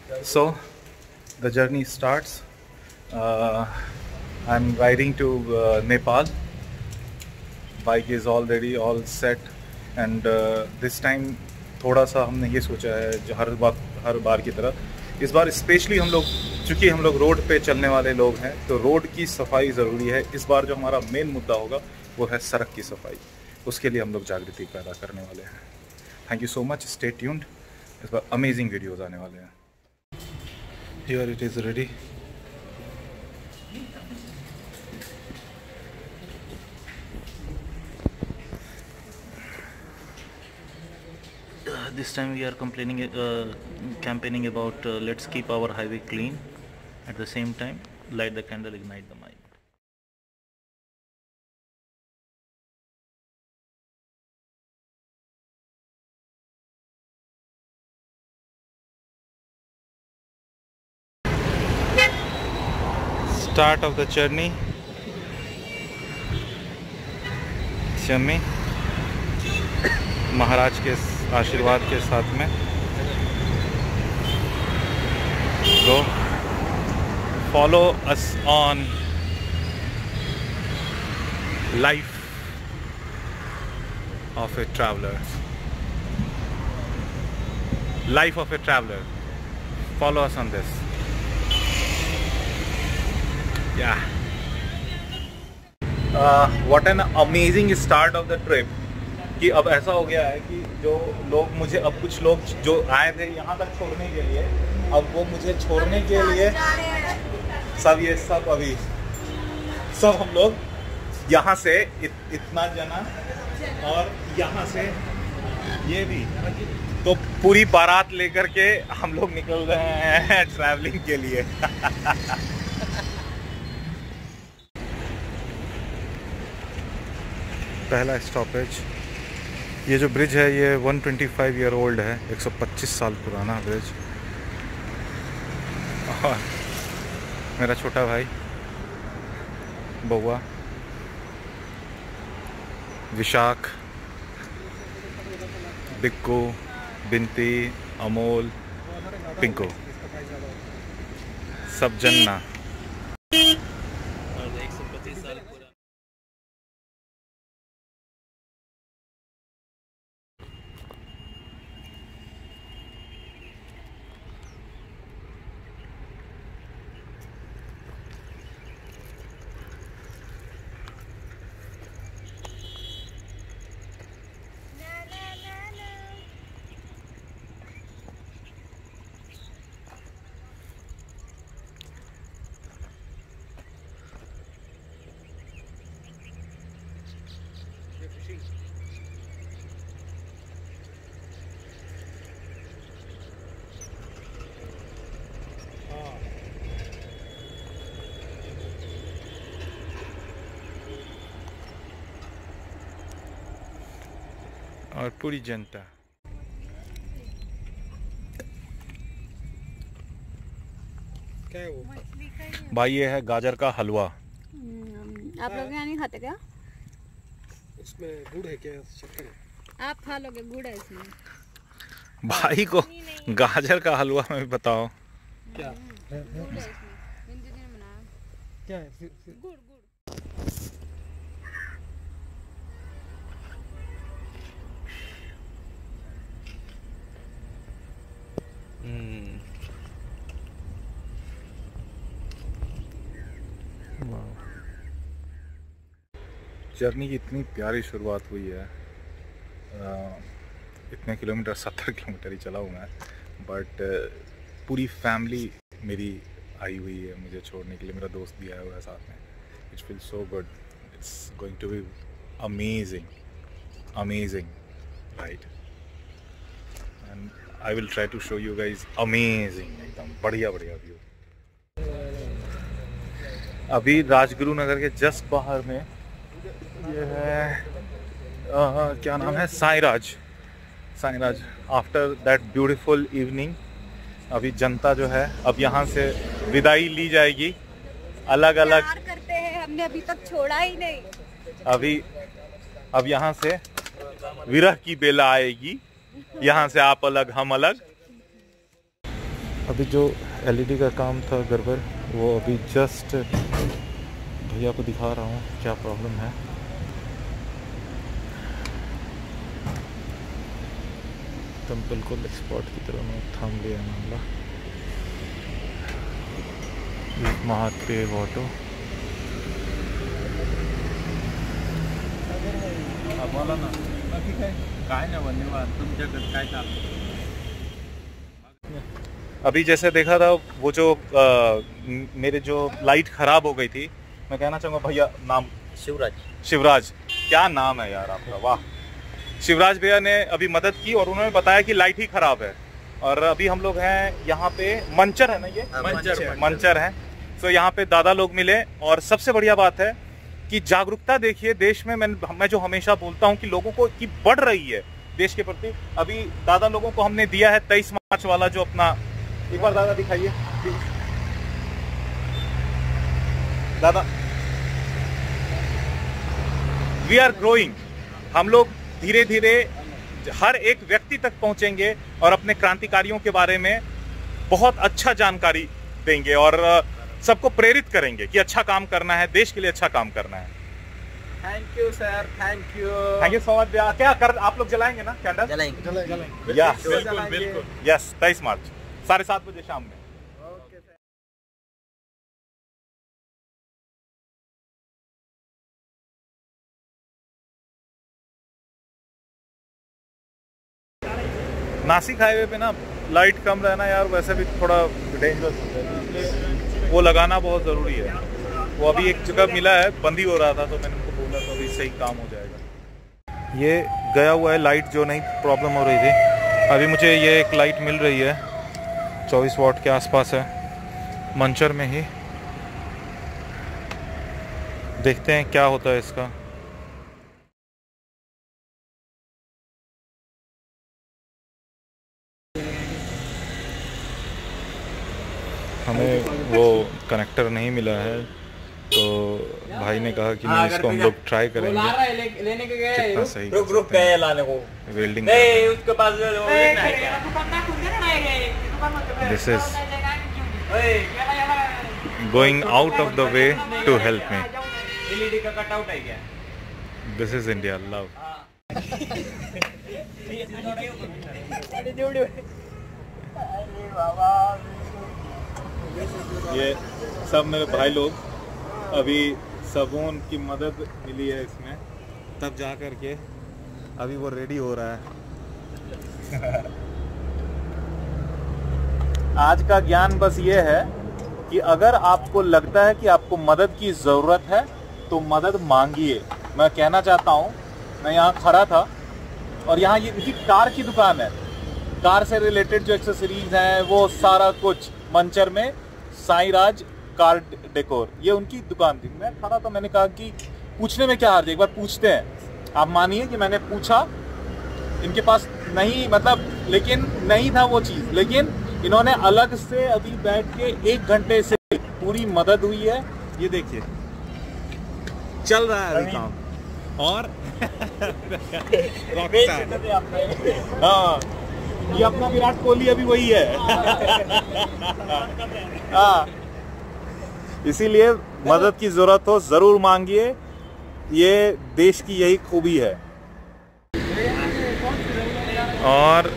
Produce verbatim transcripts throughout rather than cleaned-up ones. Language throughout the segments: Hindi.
So the journey starts. Uh, I'm riding to uh, Nepal. Bike is already all set, and uh, this time थोड़ा सा हमने ये सोचा है हर बार हर बार की तरह इस बार स्पेशली हम लोग, चूँकि हम लोग रोड पे चलने वाले लोग हैं तो रोड की सफाई ज़रूरी है। इस बार जो हमारा मेन मुद्दा होगा वो है सड़क की सफाई। उसके लिए हम लोग जागृति पैदा करने वाले हैं। Thank you so much, stay tuned. इस बार अमेजिंग वीडियोज़ आने वाले हैं। Here it is ready. This time we are complaining, uh, campaigning about uh, let's keep our highway clean. At the same time, light the candle, ignite the mind. Start of the journey. Chami Maharaj के आशीर्वाद के साथ में go follow us on life of a traveler. Life of a traveler. Follow us on this. Yeah. Uh, what an amazing start of the trip. कि अब ऐसा हो गया है कि जो लोग मुझे, अब कुछ लोग जो आए थे यहाँ तक छोड़ने के लिए, अब वो मुझे छोड़ने के लिए सब ये सब अभी सब हम लोग यहाँ से इत, इतना जना और यहाँ से ये भी, तो पूरी बारात लेकर के हम लोग निकल रहे हैं ट्रैवलिंग के लिए। पहला स्टॉपेज, ये जो ब्रिज है ये एक सौ पच्चीस ईयर ओल्ड है, एक सौ पच्चीस साल पुराना ब्रिज। और मेरा छोटा भाई बउआ विशाख, बिक्कू, बिनती, अमोल, पिंकू, सब जन्ना। और पूरी जनता। क्या है वो भाई? ये है गाजर का हलवा। आप लोग यहाँ नहीं खाते क्या? इसमें गुड़ है क्या, शक्कर है? आप खा लोगे, गुड़ है इसमें। भाई को गाजर का हलवा में बताओ क्या है? क्या है? गुड़ गुड़। जर्नी की इतनी प्यारी शुरुआत हुई है। आ, इतने किलोमीटर, सत्तर किलोमीटर ही चला हूँ मैं, बट पूरी फैमिली मेरी आई हुई है मुझे छोड़ने के लिए। मेरा दोस्त भी आया हुआ है साथ में। It's feel so good. It's going to be amazing amazing ride, and I will try to show you guys amazing, एकदम बढ़िया बढ़िया व्यू। अभी राजगुरु नगर के जस्ट बाहर में ये है, आ, क्या नाम है, Sairaj. Sairaj. After that beautiful evening अभी जनता जो है अब यहाँ से विदाई ली जाएगी। अलग अलग प्यार करते हैं, हमने अभी तक छोड़ा ही नहीं। अभी अब यहाँ से विरह की बेला आएगी। यहाँ से आप अलग हम अलग। अभी जो एलईडी का काम था गड़बड़, वो अभी जस्ट भैया को दिखा रहा हूँ क्या प्रॉब्लम है। तुम बिल्कुल एक्सपर्ट की तरह मैं थाम लिया मामला। महादेव ऑटो बोला ना, बाकी काय काय ना धन्यवाद। तुमच्याकडे काय चाललं? अभी जैसे देखा था वो जो आ, मेरे जो लाइट खराब हो गई थी, मैं कहना चाहूँगा भैया नाम शिवराज। शिवराज, क्या नाम है यार आपका, वाह। शिवराज भैया ने अभी मदद की और उन्होंने बताया कि लाइट ही खराब है। और अभी हम लोग हैं यहाँ पे मंचर है ना, ये मंचर मंचर है। तो यहाँ पे दादा लोग मिले और सबसे बढ़िया बात है कि जागरूकता देखिए देश में। मैं मैं जो हमेशा बोलता हूँ कि लोगों को की बढ़ रही है देश के प्रति। अभी दादा लोगों को हमने दिया है तेईस मार्च वाला जो अपना, एक बार दादा दिखाइए दादा। वी आर ग्रोइंग, हम लोग धीरे धीरे हर एक व्यक्ति तक पहुंचेंगे और अपने क्रांतिकारियों के बारे में बहुत अच्छा जानकारी देंगे और सबको प्रेरित करेंगे कि अच्छा काम करना है, देश के लिए अच्छा काम करना है। Thank you sir, thank you thank you so much. क्या कर आप लोग जलाएंगे ना कैंडल? जलाएंगे जलाएंगे। यस बिल्कुल बिल्कुल। यस, तेईस मार्च साढ़े सात बजे शाम में। नासिक हाईवे पे ना लाइट कम रहना यार वैसे भी थोड़ा डेंजरस है, इसलिए वो लगाना बहुत ज़रूरी है। वो अभी एक जगह मिला है, बंद ही हो रहा था तो मैंने उनको बोला तो अभी सही काम हो जाएगा। ये गया हुआ है लाइट जो नहीं प्रॉब्लम हो रही थी, अभी मुझे ये एक लाइट मिल रही है, चौबीस वाट के आसपास है, मंचर में ही। देखते हैं क्या होता है इसका। हमें वो कनेक्टर नहीं मिला है तो भाई ने कहा कि नहीं इसको हम लोग ट्राई करेंगे लेने के गए, कितना सही रुक रुक गए लाने को, वेल्डिंग। नहीं उसके पास this is going out of the way to help me. LED का कट आउट है क्या? This is India love. ये सब मेरे भाई लोग, अभी सबों की मदद मिली है इसमें, तब जा कर के अभी वो रेडी हो रहा है। आज का ज्ञान बस ये है कि अगर आपको लगता है कि आपको मदद की ज़रूरत है तो मदद मांगिए। मैं कहना चाहता हूँ, मैं यहाँ खड़ा था और यहाँ ये देखिए कार की दुकान है, कार से रिलेटेड जो एक्सेसरीज हैं वो सारा कुछ मंचर में साईं राज कार डेकोर, ये उनकी दुकान थी। मैं खड़ा था, मैंने कहा कि पूछने में क्या हर्ज, एक बार पूछते हैं। आप मानिए कि मैंने पूछा, इनके पास नहीं मतलब लेकिन नहीं था वो चीज़, लेकिन इन्होंने अलग से अभी बैठ के एक घंटे से पूरी मदद हुई है। ये देखिए चल रहा है अभी काम। और हाँ, ये अपना विराट कोहली अभी वही है। हाँ, इसीलिए मदद की जरूरत हो जरूर मांगिए, ये देश की यही खूबी है। और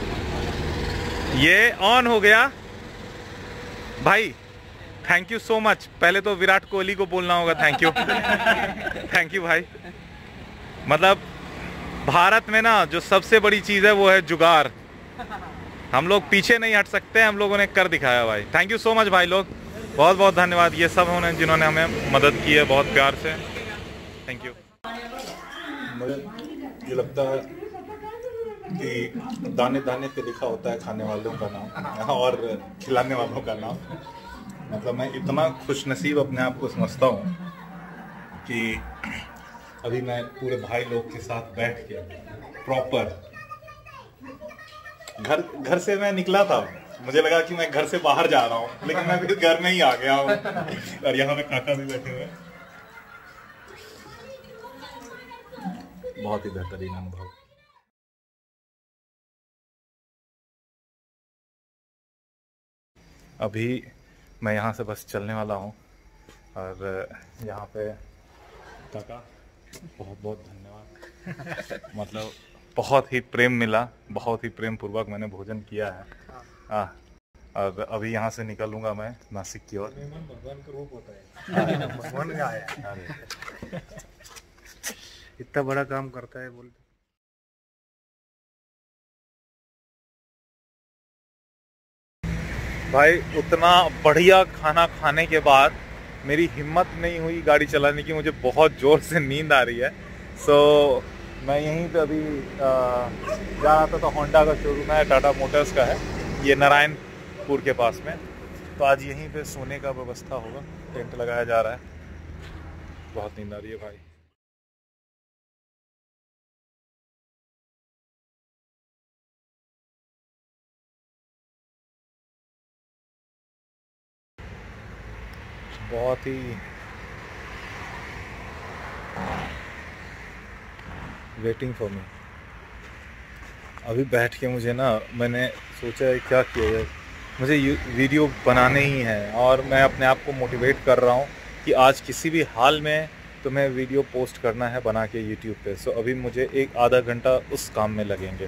ये ऑन हो गया भाई, थैंक यू सो मच। पहले तो विराट कोहली को बोलना होगा थैंक यू। थैंक यू भाई। मतलब भारत में ना जो सबसे बड़ी चीज़ है वो है जुगाड़। हम लोग पीछे नहीं हट सकते, हम लोगों ने कर दिखाया भाई। थैंक यू सो मच भाई लोग, बहुत बहुत धन्यवाद। ये सब होने जिन्होंने हमें मदद की है बहुत प्यार से, थैंक यू। मुझे ये लगता है कि दाने दाने पे लिखा होता है खाने वालों का नाम और खिलाने वालों का नाम। मतलब मैं इतना खुशनसीब अपने आप को समझता हूँ कि अभी मैं पूरे भाई लोग के साथ बैठ के प्रॉपर घर घर से मैं निकला था, मुझे लगा कि मैं घर से बाहर जा रहा हूँ, लेकिन मैं फिर घर में ही आ गया हूँ। और यहाँ पे काका भी बैठे हुए, बहुत ही बेहतरीन अनुभव। अभी मैं यहाँ से बस चलने वाला हूँ और यहाँ पे काका बहुत बहुत धन्यवाद। मतलब बहुत ही प्रेम मिला, बहुत ही प्रेम पूर्वक मैंने भोजन किया है। हाँ, और अभी यहाँ से निकलूंगा मैं नासिक की ओर। भगवान का रूप होता है, भगवान का आया, इतना बड़ा काम करता है बोलते। भाई उतना बढ़िया खाना खाने के बाद मेरी हिम्मत नहीं हुई गाड़ी चलाने की, मुझे बहुत ज़ोर से नींद आ रही है। सो so, मैं यहीं पे अभी आ, जा रहा था, तो होंडा का शोरूम है, टाटा मोटर्स का है, ये नारायणपुर के पास में। तो आज यहीं पे सोने का व्यवस्था होगा, टेंट लगाया जा रहा है। बहुत नींद आ रही है भाई। बहुत ही वेटिंग फॉर मी। अभी बैठ के मुझे ना, मैंने सोचा है क्या किया जाए, मुझे वीडियो बनाने ही है और मैं अपने आप को मोटिवेट कर रहा हूँ कि आज किसी भी हाल में तुम्हें वीडियो पोस्ट करना है बना के यूट्यूब पे। सो अभी मुझे एक आधा घंटा उस काम में लगेंगे।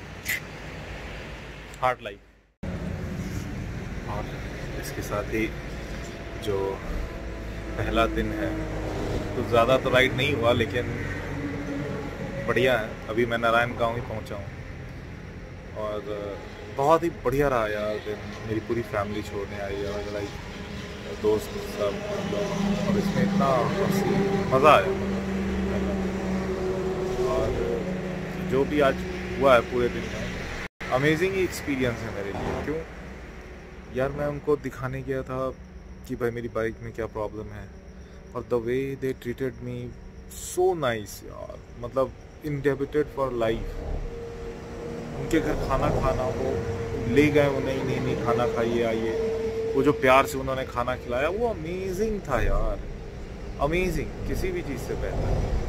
Hard life. और इसके साथ ही जो पहला दिन है, तो ज़्यादा तो राइड नहीं हुआ लेकिन बढ़िया है। अभी मैं नारायण गाँव ही पहुँचा हूँ और बहुत ही बढ़िया रहा यार दिन। मेरी पूरी फैमिली छोड़ने आई है, लाइक दोस्त सब लोग, और इसमें इतना मज़ा आया। और जो भी आज हुआ है पूरे दिन में, अमेजिंग ही एक्सपीरियंस है मेरे लिए। क्यों यार, मैं उनको दिखाने गया था कि भाई मेरी बाइक में क्या प्रॉब्लम है, और the way they treated me so nice यार, मतलब इंडेबिटेड फॉर लाइफ। उनके घर खाना खाना हो ले गए, वो नहीं नहीं नहीं खाना खाइए आइए, वो जो प्यार से उन्होंने खाना खिलाया वो अमेजिंग था यार, अमेजिंग, किसी भी चीज़ से बेहतर।